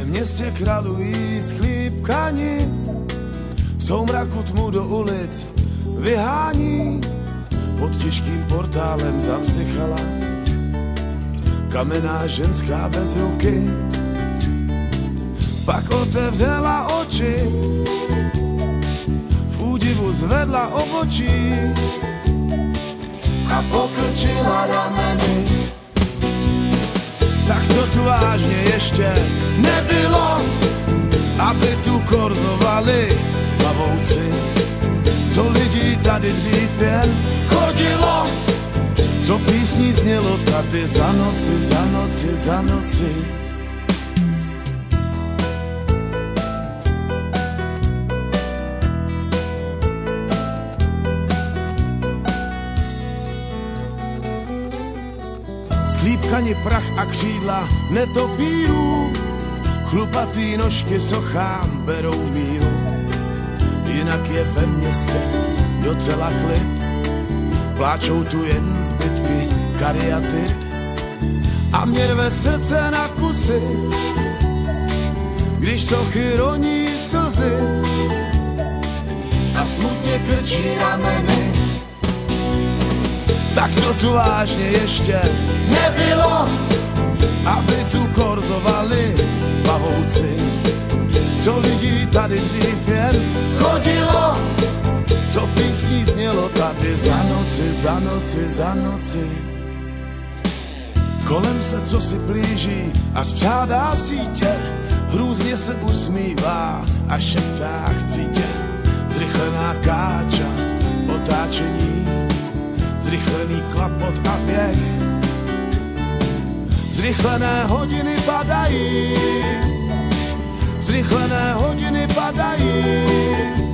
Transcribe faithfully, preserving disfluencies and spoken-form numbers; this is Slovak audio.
městě kralují sklípkani, v soumraku tmu do ulic vyhání, pod těžkým portálem zavzdychala kamenná ženská bez ruky. Pak otevřela oči, v údivu zvedla obočí a pokrčila rameny. Tak to tu vážně ještě nebylo, aby tu korzovali pavouci, co lidí tady dřív jen chodilo, co písní znělo tady za noci, za noci, za noci. Sklípkani prach a křídla netopírů, chlupatý nožky sochám berou míru. Jinak je ve městě docela klid, pláčou tu jen zbytky kariatid a mě rve srdce na kusy, když sochy roní slzy a smutně krčí rameny. Tak to tu vážně ještě nebylo, aby tu korzovali pavouci, co lidí tady dřív jen chodilo, co písní znělo tady za noci, za noci, za noci. Kolem se co si plíží a spřádá sítě, hrůzně se usmívá a šeptá chci tě. Zrychlená káča, otáčení, zrychlený klapot a běh. Zrychlené hodiny padají, zrychlené hodiny padají.